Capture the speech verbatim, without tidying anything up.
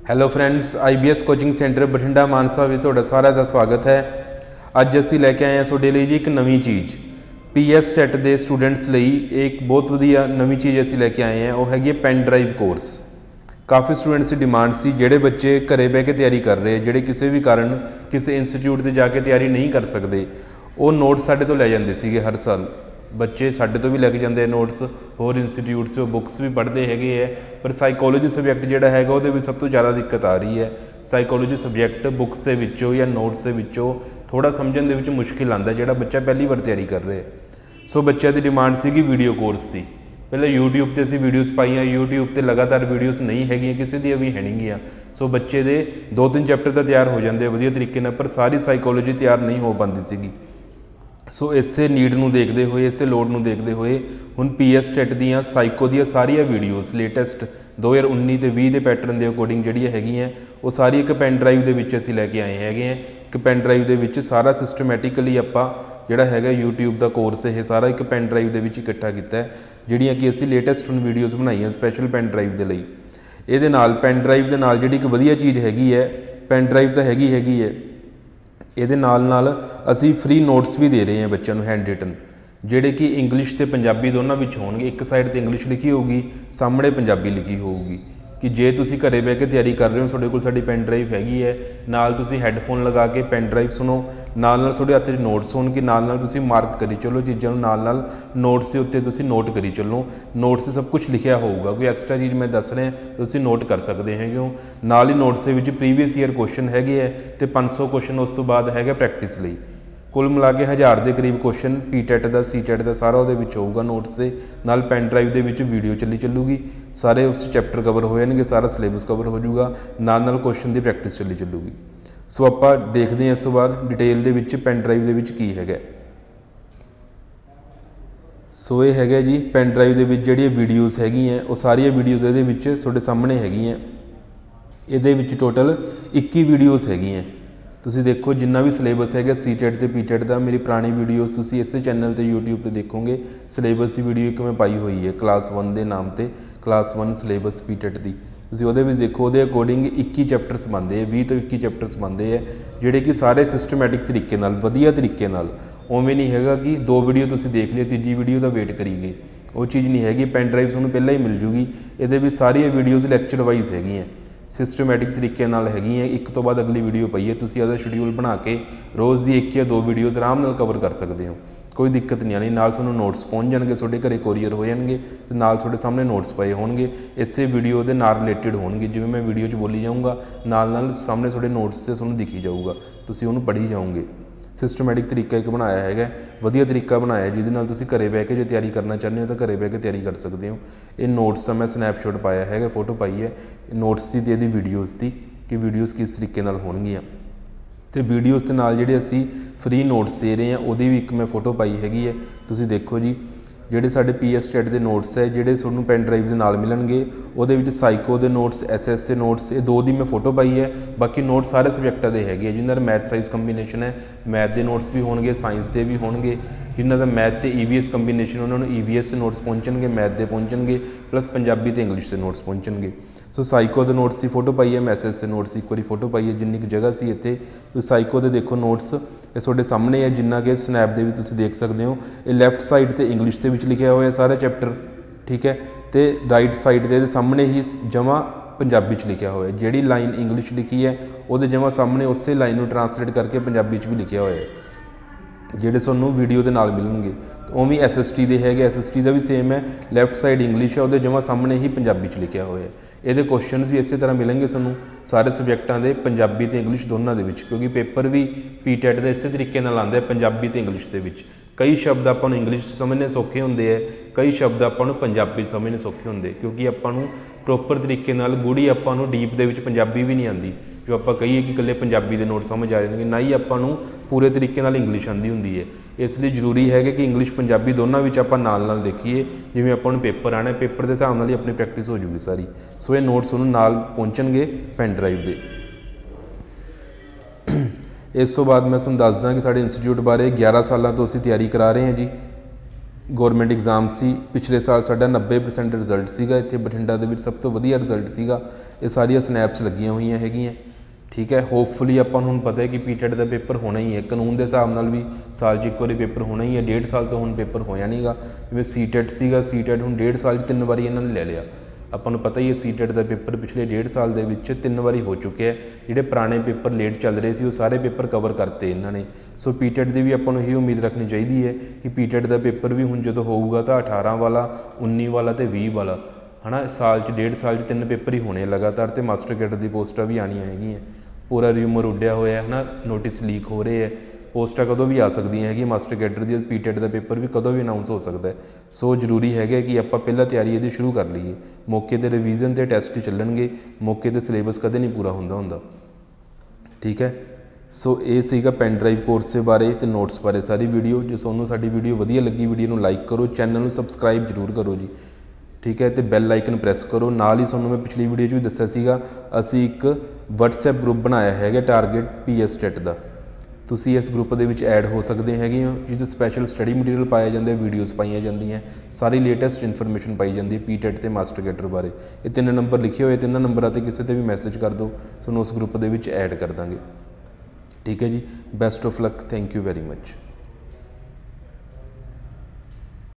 Hello friends, I B S coaching centre Bathinda Mansa ਵਿੱਚ ਤੁਹਾਡਾ ਸਾਰਿਆਂ ਦਾ ਸਵਾਗਤ ਹੈ। ਅੱਜ ਅਸੀਂ ਲੈ ਕੇ ਆਏ ਹਾਂ ਤੁਹਾਡੇ ਲਈ ਜੀ ਇੱਕ ਨਵੀਂ ਚੀਜ਼। ਪੀ ਐਸ ਟੈਟ ਦੇ ਸਟੂਡੈਂਟਸ ਲਈ ਇੱਕ ਬਹੁਤ ਵਧੀਆ ਨਵੀਂ ਚੀਜ਼ ਅਸੀਂ ਲੈ ਕੇ ਆਏ ਹਾਂ, ਉਹ ਹੈਗੀ ਪੈਨ ਡਰਾਈਵ ਕੋਰਸ। ਕਾफ़ी स्टूडेंट्स की डिमांड सी, ਜਿਹੜੇ ਬੱਚੇ ਘਰੇ ਬਹਿ ਕੇ ਤਿਆਰੀ ਕਰ ਰਹੇ, ਜਿਹੜੇ ਕਿਸੇ ਵੀ ਕਾਰਨ ਕਿਸੇ ਇੰਸਟੀਚਿਊਟ ਤੇ ਜਾ ਕੇ ਤਿਆਰੀ ਨਹੀਂ ਕਰ ਸਕਦੇ, ਉਹ ਨੋਟਸ ਸਾਡੇ ਤੋਂ ਲੈ ਜਾਂਦੇ ਸੀਗੇ। ਹਰ ਸਾਲ ਬੱਚੇ ਸਾਡੇ ਤੋਂ ਵੀ ਲੈ ਕੇ ਜਾਂਦੇ ਨੋਟਸ, ਹੋਰ ਇੰਸਟੀਚਿਊਟ 'ਚੋਂ ਬੁੱਕਸ ਵੀ ਪੜ੍ਹਦੇ ਹੈਗੇ ਹੈ। ਪਰ ਸਾਈਕੋਲੋਜੀ ਸਬਜੈਕਟ ਜਿਹੜਾ ਹੈਗਾ ਉਹਦੇ ਵਿੱਚ ਸਭ ਤੋਂ ਜ਼ਿਆਦਾ ਦਿੱਕਤ ਆ ਰਹੀ ਹੈ। ਸਾਈਕੋਲੋਜੀ ਸਬਜੈਕਟ ਬੁੱਕਸ ਦੇ ਵਿੱਚੋਂ ਜਾਂ ਨੋਟਸ ਦੇ ਵਿੱਚੋਂ ਥੋੜ੍ਹਾ ਸਮਝਣ ਦੇ ਵਿੱਚ ਮੁਸ਼ਕਿਲ ਆਉਂਦਾ, ਜਿਹੜਾ ਬੱਚਾ ਪਹਿਲੀ ਵਾਰ ਤਿਆਰੀ ਕਰ ਰਿਹਾ। ਸੋ ਬੱਚਿਆਂ ਦੀ ਡਿਮਾਂਡ ਸੀਗੀ ਵੀਡੀਓ ਕੋਰਸ ਦੀ। ਪਹਿਲਾਂ यूट्यूब ਤੇ ਅਸੀਂ ਵੀਡੀਓਜ਼ ਪਾਈਆਂ, यूट्यूब ਤੇ ਲਗਾਤਾਰ ਵੀਡੀਓਜ਼ ਨਹੀਂ ਹੈਗੀਆਂ, ਕਿਸੇ ਦੀਆਂ ਵੀ ਹੈ ਨਹੀਂ ਗੀਆਂ। ਸੋ ਬੱਚੇ ਦੇ ਦੋ ਤਿੰਨ ਚੈਪਟਰ ਤਾਂ ਤਿਆਰ ਹੋ ਜਾਂਦੇ ਵਧੀਆ ਤਰੀਕੇ ਨਾਲ, ਪਰ ਸਾਰੀ ਸਾਈਕੋਲੋਜੀ ਤਿਆਰ ਨਹੀਂ ਹੋ ਪਾਉਂਦੀ ਸੀਗੀ। ਸੋ ਇਸੇ ਨੀਡ ਨੂੰ ਦੇਖਦੇ ਹੋਏ, ਇਸੇ ਲੋੜ ਨੂੰ ਦੇਖਦੇ ਹੋਏ ਹੁਣ ਪੀ ਐਸ ਟੈਟ ਦੀਆਂ ਸਾਈਕੋ ਦੀਆਂ ਸਾਰੀਆਂ ਵੀਡੀਓਜ਼ ਲੇਟੈਸਟ ਦੋ ਹਜ਼ਾਰ ਉੱਨੀ ਅਤੇ ਵੀਹ ਦੇ ਪੈਟਰਨ ਦੇ ਅਕੋਰਡਿੰਗ ਜਿਹੜੀਆਂ ਹੈਗੀਆਂ, ਉਹ ਸਾਰੀ ਇੱਕ ਪੈਨ ਡਰਾਈਵ ਦੇ ਵਿੱਚ ਅਸੀਂ ਲੈ ਕੇ ਆਏ ਹੈਗੇ ਹਾਂ। ਇੱਕ ਪੈਨ ਡਰਾਈਵ ਦੇ ਵਿੱਚ ਸਾਰਾ ਸਿਸਟਮੈਟਿਕਲੀ ਆਪਾਂ ਜਿਹੜਾ ਹੈਗਾ यूट्यूब ਦਾ ਕੋਰਸ ਇਹ ਸਾਰਾ ਇੱਕ ਪੈਨ ਡਰਾਈਵ ਦੇ ਵਿੱਚ ਇਕੱਠਾ ਕੀਤਾ ਹੈ, ਜਿਹੜੀਆਂ ਕਿ ਅਸੀਂ ਲੇਟੈਸਟ ਹੁਣ ਵੀਡੀਓਜ਼ ਬਣਾਈਆਂ ਸਪੈਸ਼ਲ ਪੈਨ ਡਰਾਈਵ ਦੇ ਲਈ। ਇਹਦੇ ਨਾਲ ਪੈਨ ਡਰਾਈਵ ਦੇ ਨਾਲ ਜਿਹੜੀ ਇੱਕ ਵਧੀਆ ਚੀਜ਼ ਹੈਗੀ ਹੈ, ਪੈਨ ਡਰਾਈਵ ਤਾਂ ਹੈਗੀ ਹੈਗੀ ਹੈ, ਇਹਦੇ ਨਾਲ ਨਾਲ ਅਸੀਂ ਫ੍ਰੀ ਨੋਟਸ ਵੀ ਦੇ ਰਹੇ ਹਾਂ ਬੱਚਿਆਂ ਨੂੰ ਹੈਂਡ ਰਿਟਨ, ਜਿਹੜੇ ਕਿ ਇੰਗਲਿਸ਼ ਅਤੇ ਪੰਜਾਬੀ ਦੋਨਾਂ ਵਿੱਚ ਹੋਣਗੇ। ਇੱਕ ਸਾਈਡ 'ਤੇ ਇੰਗਲਿਸ਼ ਲਿਖੀ ਹੋਊਗੀ, ਸਾਹਮਣੇ ਪੰਜਾਬੀ ਲਿਖੀ ਹੋਊਗੀ, ਕਿ ਜੇ ਤੁਸੀਂ ਘਰੇ ਬਹਿ ਕੇ ਤਿਆਰੀ ਕਰ ਰਹੇ ਹੋ, ਤੁਹਾਡੇ ਕੋਲ ਸਾਡੀ ਪੈਨ ਡਰਾਈਵ ਹੈਗੀ ਹੈ, ਨਾਲ ਤੁਸੀਂ ਹੈੱਡਫੋਨ ਲਗਾ ਕੇ ਪੈਨ ਡਰਾਈਵ ਸੁਣੋ, ਨਾਲ ਨਾਲ ਤੁਹਾਡੇ ਹੱਥ 'ਚ ਨੋਟਸ ਹੋਣਗੇ, ਨਾਲ ਨਾਲ ਤੁਸੀਂ ਮਾਰਕ ਕਰੀ ਚੱਲੋ ਚੀਜ਼ਾਂ ਨੂੰ, ਨਾਲ ਨਾਲ ਨੋਟਸ ਦੇ ਉੱਤੇ ਤੁਸੀਂ ਨੋਟ ਕਰੀ ਚੱਲੋ। ਨੋਟਸ 'ਤੇ ਸਭ ਕੁਛ ਲਿਖਿਆ ਹੋਊਗਾ, ਕੋਈ ਐਕਸਟਰਾ ਚੀਜ਼ ਮੈਂ ਦੱਸ ਰਿਹਾ ਤੁਸੀਂ ਨੋਟ ਕਰ ਸਕਦੇ ਹੈਗੇ ਹੋ। ਨਾਲ ਹੀ ਨੋਟਸ ਦੇ ਵਿੱਚ ਪ੍ਰੀਵੀਅਸ ਈਅਰ ਕੁਐਸਚਨ ਹੈਗੇ ਹੈ ਅਤੇ ਪੰਜ ਸੌ ਕੁਐਸਚਨ ਉਸ ਤੋਂ ਬਾਅਦ ਹੈਗਾ ਪ੍ਰੈਕਟਿਸ ਲਈ। ਕੁੱਲ ਮਿਲਾ ਕੇ ਹਜ਼ਾਰ ਦੇ ਕਰੀਬ ਕੁਐਸਚਨ ਪੀ ਟੈਟ ਦਾ, ਸੀ ਟੈਟ ਦਾ ਸਾਰਾ ਉਹਦੇ ਵਿੱਚ ਹੋਊਗਾ ਨੋਟਸ ਦੇ ਨਾਲ। ਪੈਨ ਡਰਾਈਵ ਦੇ ਵਿੱਚ ਵੀਡੀਓ ਚੱਲੀ ਚੱਲੂਗੀ, ਸਾਰੇ ਉਸ ਚੈਪਟਰ ਕਵਰ ਹੋ ਜਾਣਗੇ, ਸਾਰਾ ਸਿਲੇਬਸ ਕਵਰ ਹੋ ਜਾਊਗਾ, ਨਾਲ ਨਾਲ ਕੁਐਸਚਨ ਦੀ ਪ੍ਰੈਕਟਿਸ ਚੱਲੀ ਚੱਲੂਗੀ। ਸੋ ਆਪਾਂ ਦੇਖਦੇ ਹਾਂ ਇਸ ਤੋਂ ਬਾਅਦ ਡਿਟੇਲ ਦੇ ਵਿੱਚ ਪੈਨ ਡਰਾਈਵ ਦੇ ਵਿੱਚ ਕੀ ਹੈਗਾ। ਸੋ ਇਹ ਹੈਗਾ ਜੀ ਪੈਨ ਡਰਾਈਵ ਦੇ ਵਿੱਚ ਜਿਹੜੀਆਂ ਵੀਡੀਓਜ਼ ਹੈਗੀਆਂ, ਉਹ ਸਾਰੀਆਂ ਵੀਡੀਓਜ਼ ਇਹਦੇ ਵਿੱਚ ਤੁਹਾਡੇ ਸਾਹਮਣੇ ਹੈਗੀਆਂ। ਇਹਦੇ ਵਿੱਚ ਟੋਟਲ ਇੱਕੀ ਵੀਡੀਓਜ਼ ਹੈਗੀਆਂ। ਤੁਸੀਂ ਦੇਖੋ ਜਿੰਨਾ ਵੀ ਸਿਲੇਬਸ ਹੈਗਾ ਸੀ ਟੈਟ ਅਤੇ ਪੀ ਟੈਟ ਦਾ, ਮੇਰੀ ਪੁਰਾਣੀ ਵੀਡੀਓਜ਼ ਤੁਸੀਂ ਇਸੇ ਚੈਨਲ 'ਤੇ यूट्यूब 'ਤੇ ਦੇਖੋਗੇ। ਸਿਲੇਬਸ ਦੀ ਵੀਡੀਓ ਇੱਕ ਮੈਂ ਪਾਈ ਹੋਈ ਹੈ ਕਲਾਸ ਵਨ ਦੇ ਨਾਮ 'ਤੇ, class one syllabus P TET ਦੀ, ਤੁਸੀਂ ਉਹਦੇ ਵਿੱਚ ਦੇਖੋ। ਉਹਦੇ ਅਕੋਰਡਿੰਗ ਇੱਕੀ ਚੈਪਟਰਸ ਬਣਦੇ ਆ, ਵੀਹ ਤੋਂ ਇੱਕੀ ਚੈਪਟਰਸ ਬਣਦੇ ਆ, ਜਿਹੜੇ ਕਿ ਸਾਰੇ ਸਿਸਟਮੈਟਿਕ ਤਰੀਕੇ ਨਾਲ, ਵਧੀਆ ਤਰੀਕੇ ਨਾਲ। ਉਵੇਂ ਨਹੀਂ ਹੈਗਾ ਕਿ ਦੋ ਵੀਡੀਓ ਤੁਸੀਂ ਦੇਖ ਲਈ, ਤੀਜੀ ਵੀਡੀਓ ਦਾ ਵੇਟ ਕਰੀ ਗਏ, ਉਹ ਚੀਜ਼ ਨਹੀਂ ਹੈਗੀ। ਪੈਨ ਡਰਾਈਵ ਤੁਹਾਨੂੰ ਪਹਿਲਾਂ ਹੀ ਮਿਲ ਜੂਗੀ। ਇਹਦੇ ਵਿੱਚ ਸਾਰੀਆਂ ਵੀਡੀਓਜ਼ ਲੈਕਚਰ ਵਾਈਜ਼ ਹੈਗੀਆਂ, ਸਿਸਟਮੈਟਿਕ ਤਰੀਕੇ ਨਾਲ ਹੈਗੀਆਂ। ਇੱਕ ਤੋਂ ਬਾਅਦ ਅਗਲੀ ਵੀਡੀਓ ਪਈ ਹੈ, ਤੁਸੀਂ ਉਹਦਾ ਸ਼ਡਿਊਲ ਬਣਾ ਕੇ ਰੋਜ਼ ਦੀ ਇੱਕ ਜਾਂ ਦੋ ਵੀਡੀਓਜ਼ ਆਰਾਮ ਨਾਲ ਕਵਰ ਕਰ ਸਕਦੇ ਹੋ, ਕੋਈ ਦਿੱਕਤ ਨਹੀਂ ਆਣੀ। ਨਾਲ ਤੁਹਾਨੂੰ ਨੋਟਸ ਪਹੁੰਚ ਜਾਣਗੇ, ਤੁਹਾਡੇ ਘਰੇ ਕੋਰੀਅਰ ਹੋ ਜਾਣਗੇ, ਅਤੇ ਨਾਲ ਤੁਹਾਡੇ ਸਾਹਮਣੇ ਨੋਟਸ ਪਏ ਹੋਣਗੇ, ਇਸੇ ਵੀਡੀਓ ਦੇ ਨਾਲ ਰਿਲੇਟਿਡ ਹੋਣਗੇ। ਜਿਵੇਂ ਮੈਂ ਵੀਡੀਓ 'ਚ ਬੋਲੀ ਜਾਊਂਗਾ, ਨਾਲ ਨਾਲ ਸਾਹਮਣੇ ਤੁਹਾਡੇ ਨੋਟਸ 'ਤੇ ਤੁਹਾਨੂੰ ਦਿਖੀ ਜਾਊਗਾ, ਤੁਸੀਂ ਉਹਨੂੰ ਪੜ੍ਹੀ ਜਾਓਗੇ। ਸਿਸਟਮੈਟਿਕ ਤਰੀਕਾ ਇੱਕ ਬਣਾਇਆ ਹੈਗਾ, ਵਧੀਆ ਤਰੀਕਾ ਬਣਾਇਆ, ਜਿਹਦੇ ਨਾਲ ਤੁਸੀਂ ਘਰੇ ਬਹਿ ਕੇ ਜੇ ਤਿਆਰੀ ਕਰਨਾ ਚਾਹੁੰਦੇ ਹੋ ਤਾਂ ਘਰੇ ਬਹਿ ਕੇ ਤਿਆਰੀ ਕਰ ਸਕਦੇ ਹੋ। ਇਹ ਨੋਟਸ ਦਾ ਮੈਂ ਸਨੈਪਸ਼ਾਟ ਪਾਇਆ ਹੈਗਾ, ਫੋਟੋ ਪਾਈ ਹੈ ਨੋਟਸ ਦੀ ਅਤੇ ਇਹਦੀ ਵੀਡੀਓਜ਼ ਦੀ, ਕਿ ਵੀਡੀਓਜ਼ ਕਿਸ ਤਰੀਕੇ ਨਾਲ ਹੋਣਗੀਆਂ। ਅਤੇ ਵੀਡੀਓਜ਼ ਦੇ ਨਾਲ ਜਿਹੜੇ ਅਸੀਂ ਫ੍ਰੀ ਨੋਟਸ ਦੇ ਰਹੇ ਹਾਂ, ਉਹਦੀ ਵੀ ਇੱਕ ਮੈਂ ਫੋਟੋ ਪਾਈ ਹੈਗੀ ਹੈ। ਤੁਸੀਂ ਦੇਖੋ ਜੀ, ਜਿਹੜੇ ਸਾਡੇ ਪੀ ਐਸ ਟੈਟ ਦੇ ਨੋਟਸ ਹੈ, ਜਿਹੜੇ ਤੁਹਾਨੂੰ ਪੈਨ ਡਰਾਈਵ ਦੇ ਨਾਲ ਮਿਲਣਗੇ, ਉਹਦੇ ਵਿੱਚ ਸਾਈਕੋ ਦੇ ਨੋਟਸ, ਐਸ ਐਸ ਦੇ ਨੋਟਸ, ਇਹ ਦੋ ਦੀ ਮੈਂ ਫੋਟੋ ਪਾਈ ਹੈ। ਬਾਕੀ ਨੋਟ ਸਾਰੇ ਸਬਜੈਕਟਾਂ ਦੇ ਹੈਗੇ, ਜਿਨ੍ਹਾਂ ਦਾ ਮੈਥ ਸਾਇੰਸ ਕੰਬੀਨੇਸ਼ਨ ਹੈ, ਮੈਥ ਦੇ ਨੋਟਸ ਵੀ ਹੋਣਗੇ, ਸਾਇੰਸ ਦੇ ਵੀ ਹੋਣਗੇ। ਜਿਨ੍ਹਾਂ ਦਾ ਮੈਥ ਅਤੇ ਈ ਵੀ ਐਸ ਕੰਬੀਨੇਸ਼ਨ, ਉਹਨਾਂ ਨੂੰ ਈ ਵੀ ਐਸ ਦੇ ਨੋਟਸ ਪਹੁੰਚਣਗੇ, ਮੈਥ ਦੇ ਪਹੁੰਚਣਗੇ, ਪਲੱਸ ਪੰਜਾਬੀ ਅਤੇ ਇੰਗਲਿਸ਼ ਦੇ ਨੋਟਸ ਪਹੁੰਚਣਗੇ। ਸੋ ਸਾਈਕੋ ਦੇ ਨੋਟਸ ਦੀ ਫੋਟੋ ਪਾਈ ਹੈ, ਮੈਂ ਐਸ ਐਸ ਦੇ ਨੋਟਸ ਦੀ ਇੱਕ ਵਾਰੀ ਫੋਟੋ ਪਾਈ ਹੈ, ਜਿੰਨੀ ਕੁ ਜਗ੍ਹਾ ਸੀ ਇੱਥੇ। ਤੁਸੀਂ ਸਾਈਕੋ ਦੇ ਦੇਖੋ ਨੋਟਸ, ਇਹ ਤੁਹਾਡੇ ਸਾਹਮਣੇ ਹੈ, ਜਿੰਨਾ ਕਿ ਸਨੈਪ ਦੇ ਵਿੱਚ ਤੁਸੀਂ ਦੇਖ ਸਕਦੇ ਹੋ। ਇਹ ਲੈਫਟ ਸਾਈਡ 'ਤੇ ਇੰਗਲਿਸ਼ ਦੇ ਵਿੱਚ ਲਿਖਿਆ ਹੋਇਆ ਸਾਰਾ ਚੈਪਟਰ, ਠੀਕ ਹੈ, ਅਤੇ ਰਾਈਟ ਸਾਈਡ 'ਤੇ ਇਹਦੇ ਸਾਹਮਣੇ ਹੀ ਜਮਾਂ ਪੰਜਾਬੀ 'ਚ ਲਿਖਿਆ ਹੋਇਆ। ਜਿਹੜੀ ਲਾਈਨ ਇੰਗਲਿਸ਼ ਲਿਖੀ ਹੈ, ਉਹਦੇ ਜਮਾਂ ਸਾਹਮਣੇ ਉਸੇ ਲਾਈਨ ਨੂੰ ਟਰਾਂਸਲੇਟ ਕਰਕੇ ਪੰਜਾਬੀ 'ਚ ਵੀ ਲਿਖਿਆ ਹੋਇਆ ਹੈ, ਜਿਹੜੇ ਤੁਹਾਨੂੰ ਵੀਡੀਓ ਦੇ ਨਾਲ ਮਿਲਣਗੇ। ਉਵੇਂ ਐਸ ਐਸ ਟੀ ਦੇ ਹੈਗੇ, ਐਸ ਐਸ ਟੀ ਦਾ ਵੀ ਸੇਮ ਹੈ, ਲੈਫਟ ਸਾਈਡ ਇੰਗਲਿਸ਼ ਹੈ, ਉਹਦੇ ਜਮਾਂ ਸਾਹਮਣੇ ਹੀ ਪੰਜਾਬੀ 'ਚ ਲਿਖਿਆ ਹੋਇਆ ਹੈ। ਇਹਦੇ ਕੁਐਸਚਨਸ ਵੀ ਇਸੇ ਤਰ੍ਹਾਂ ਮਿਲਣਗੇ ਤੁਹਾਨੂੰ ਸਾਰੇ ਸਬਜੈਕਟਾਂ ਦੇ, ਪੰਜਾਬੀ ਅਤੇ ਇੰਗਲਿਸ਼ ਦੋਨਾਂ ਦੇ ਵਿੱਚ, ਕਿਉਂਕਿ ਪੇਪਰ ਵੀ ਪੀ ਟੈਟ ਦਾ ਇਸੇ ਤਰੀਕੇ ਨਾਲ ਆਉਂਦਾ ਪੰਜਾਬੀ ਅਤੇ ਇੰਗਲਿਸ਼ ਦੇ ਵਿੱਚ। ਕਈ ਸ਼ਬਦ ਆਪਾਂ ਨੂੰ ਇੰਗਲਿਸ਼ ਸਮਝਣੇ ਸੌਖੇ ਹੁੰਦੇ ਹੈ, ਕਈ ਸ਼ਬਦ ਆਪਾਂ ਨੂੰ ਪੰਜਾਬੀ ਸਮਝਣੇ ਸੌਖੇ ਹੁੰਦੇ, ਕਿਉਂਕਿ ਆਪਾਂ ਨੂੰ ਪ੍ਰੋਪਰ ਤਰੀਕੇ ਨਾਲ ਗੂੜੀ ਆਪਾਂ ਨੂੰ ਡੀਪ ਦੇ ਵਿੱਚ ਪੰਜਾਬੀ ਵੀ ਨਹੀਂ ਆਉਂਦੀ, ਜੋ ਆਪਾਂ ਕਹੀਏ ਕਿ ਇਕੱਲੇ ਪੰਜਾਬੀ ਦੇ ਨੋਟ ਸਮਝ ਆ ਜਾਣਗੇ, ਨਾ ਹੀ ਆਪਾਂ ਨੂੰ ਪੂਰੇ ਤਰੀਕੇ ਨਾਲ ਇੰਗਲਿਸ਼ ਆਉਂਦੀ ਹੁੰਦੀ ਹੈ। ਇਸ ਲਈ ਜ਼ਰੂਰੀ ਹੈ ਕਿ ਇੰਗਲਿਸ਼ ਪੰਜਾਬੀ ਦੋਨਾਂ ਵਿੱਚ ਆਪਾਂ ਨਾਲ ਨਾਲ ਦੇਖੀਏ, ਜਿਵੇਂ ਆਪਾਂ ਨੂੰ ਪੇਪਰ ਆਉਣਾ, ਪੇਪਰ ਦੇ ਹਿਸਾਬ ਨਾਲ ਹੀ ਆਪਣੀ ਪ੍ਰੈਕਟਿਸ ਹੋ ਜੂਗੀ ਸਾਰੀ। ਸੋ ਇਹ ਨੋਟਸ ਉਹਨੂੰ ਨਾਲ ਪਹੁੰਚਣਗੇ ਪੈਨ ਡਰਾਈਵ ਦੇ। ਇਸ ਤੋਂ ਬਾਅਦ ਮੈਂ ਤੁਹਾਨੂੰ ਦੱਸਦਾ ਕਿ ਸਾਡੇ ਇੰਸਟੀਚਿਊਟ ਬਾਰੇ। ਗਿਆਰਾਂ ਸਾਲਾਂ ਤੋਂ ਅਸੀਂ ਤਿਆਰੀ ਕਰਾ ਰਹੇ ਹਾਂ ਜੀ, ਗੌਰਮੈਂਟ ਐਗਜ਼ਾਮ ਸੀ। ਪਿਛਲੇ ਸਾਲ ਸਾਡਾ ਨੱਬੇ ਪਰਸੈਂਟ ਰਿਜ਼ਲਟ ਸੀਗਾ, ਇੱਥੇ ਬਠਿੰਡਾ ਦੇ ਵਿੱਚ ਸਭ ਤੋਂ ਵਧੀਆ ਰਿਜ਼ਲਟ ਸੀਗਾ। ਇਹ ਸਾਰੀਆਂ ਸਨੈਪਸ ਲੱਗੀਆਂ ਹੋਈਆਂ ਹੈਗੀਆਂ, ਠੀਕ ਹੈ। ਹੋਪਫੁਲੀ ਆਪਾਂ ਨੂੰ ਹੁਣ ਪਤਾ ਹੈ ਕਿ ਪੀਟੈਟ ਦਾ ਪੇਪਰ ਹੋਣਾ ਹੀ ਹੈ, ਕਾਨੂੰਨ ਦੇ ਹਿਸਾਬ ਨਾਲ ਵੀ ਸਾਲ 'ਚ ਇੱਕ ਵਾਰੀ ਪੇਪਰ ਹੋਣਾ ਹੀ ਹੈ। ਡੇਢ ਸਾਲ ਤੋਂ ਹੁਣ ਪੇਪਰ ਹੋਇਆ ਨਹੀਂ ਗਾ। ਜਿਵੇਂ ਸੀਟੈਟ ਸੀਗਾ, ਸੀਟੈਟ ਹੁਣ ਡੇਢ ਸਾਲ 'ਚ ਤਿੰਨ ਵਾਰੀ ਇਹਨਾਂ ਨੇ ਲੈ ਲਿਆ। ਆਪਾਂ ਨੂੰ ਪਤਾ ਹੀ ਹੈ ਸੀਟੈਟ ਦਾ ਪੇਪਰ ਪਿਛਲੇ ਡੇਢ ਸਾਲ ਦੇ ਵਿੱਚ ਤਿੰਨ ਵਾਰੀ ਹੋ ਚੁੱਕਿਆ। ਜਿਹੜੇ ਪੁਰਾਣੇ ਪੇਪਰ ਲੇਟ ਚੱਲ ਰਹੇ ਸੀ ਉਹ ਸਾਰੇ ਪੇਪਰ ਕਵਰ ਕਰਤੇ ਇਹਨਾਂ ਨੇ। ਸੋ ਪੀਟੈਟ ਦੀ ਵੀ ਆਪਾਂ ਨੂੰ ਇਹ ਉਮੀਦ ਰੱਖਣੀ ਚਾਹੀਦੀ ਹੈ ਕਿ ਪੀਟੈਟ ਦਾ ਪੇਪਰ ਵੀ ਹੁਣ ਜਦੋਂ ਹੋਊਗਾ ਤਾਂ ਅਠਾਰਾਂ ਵਾਲਾ, ਉੱਨੀ ਵਾਲਾ ਅਤੇ ਵੀਹ ਵਾਲਾ, ਹੈ ਨਾ, ਸਾਲ 'ਚ ਡੇਢ ਸਾਲ 'ਚ ਤਿੰਨ ਪੇਪਰ ਹੀ ਹੋਣੇ ਲਗਾਤਾਰ। ਅਤੇ ਮਾਸਟਰ ਕੈਡਰ ਦੀ ਪੋਸਟਾਂ ਵੀ ਆਉਣੀਆਂ ਹੈਗੀਆਂ। ਪੂਰਾ ਰਿਊਮਰ ਉੱਡਿਆ ਹੋਇਆ ਹੈ ਨਾ, ਨੋਟਿਸ ਲੀਕ ਹੋ ਰਹੇ ਹੈ, ਪੋਸਟਾਂ ਕਦੋਂ ਵੀ ਆ ਸਕਦੀਆਂ ਹੈਗੀਆਂ ਮਾਸਟਰ ਕੈਡਰ ਦੀ। ਪੀਟੈਟ ਦਾ ਪੇਪਰ ਵੀ ਕਦੋਂ ਵੀ ਅਨਾਊਂਸ ਹੋ ਸਕਦਾ ਹੈ। ਸੋ ਜ਼ਰੂਰੀ ਹੈਗਾ ਕਿ ਆਪਾਂ ਪਹਿਲਾਂ ਤਿਆਰੀ ਇਹਦੀ ਸ਼ੁਰੂ ਕਰ ਲਈਏ। ਮੌਕੇ 'ਤੇ ਰਿਵੀਜ਼ਨ ਅਤੇ ਟੈਸਟ ਚੱਲਣਗੇ, ਮੌਕੇ 'ਤੇ ਸਿਲੇਬਸ ਕਦੇ ਨਹੀਂ ਪੂਰਾ ਹੁੰਦਾ ਹੁੰਦਾ, ਠੀਕ ਹੈ। ਸੋ ਇਹ ਸੀਗਾ ਪੈਨ ਡਰਾਈਵ ਕੋਰਸ ਦੇ ਬਾਰੇ ਅਤੇ ਨੋਟਸ ਬਾਰੇ ਸਾਰੀ ਵੀਡੀਓ। ਜੇ ਤੁਹਾਨੂੰ ਸਾਡੀ ਵੀਡੀਓ ਵਧੀਆ ਲੱਗੀ, ਵੀਡੀਓ ਨੂੰ ਲਾਈਕ ਕਰੋ, ਚੈਨਲ ਨੂੰ ਸਬਸਕ੍ਰਾਈਬ ਜ਼ਰੂਰ ਕਰੋ ਜੀ, ਠੀਕ ਹੈ। ਅਤੇ ਬੈਲ ਆਈਕਨ ਪ੍ਰੈਸ ਕਰੋ। ਨਾਲ ਹੀ ਤੁਹਾਨੂੰ ਮੈਂ ਪਿਛਲੀ ਵੀਡੀਓ 'ਚ ਵੀ ਦੱਸਿਆ ਸੀਗਾ, ਅਸੀਂ ਇੱਕ ਵਟਸਐਪ ਗਰੁੱਪ ਬਣਾਇਆ ਹੈਗਾ ਟਾਰਗੇਟ ਪੀ ਐਸ ਟੈਟ ਦਾ। ਤੁਸੀਂ ਇਸ ਗਰੁੱਪ ਦੇ ਵਿੱਚ ਐਡ ਹੋ ਸਕਦੇ ਹੈਗੇ ਹੋ, ਜਿਹਦੇ ਸਪੈਸ਼ਲ ਸਟੱਡੀ ਮਟੀਰੀਅਲ ਪਾਇਆ ਜਾਂਦਾ, ਵੀਡੀਓਜ਼ ਪਾਈਆਂ ਜਾਂਦੀਆਂ, ਸਾਰੀ ਲੇਟੈਸਟ ਇਨਫੋਰਮੇਸ਼ਨ ਪਾਈ ਜਾਂਦੀ ਹੈ ਪੀ ਟੈਟ ਅਤੇ ਮਾਸਟਰ ਕੈਡਰ ਬਾਰੇ। ਇਹ ਤਿੰਨ ਨੰਬਰ ਲਿਖੇ ਹੋਏ, ਤਿੰਨਾਂ ਨੰਬਰਾਂ 'ਤੇ ਕਿਸੇ 'ਤੇ ਵੀ ਮੈਸੇਜ ਕਰ ਦਿਓ, ਤੁਹਾਨੂੰ ਉਸ ਗਰੁੱਪ ਦੇ ਵਿੱਚ ਐਡ ਕਰ ਦਾਂਗੇ, ਠੀਕ ਹੈ ਜੀ। Best of luck, thank you very much.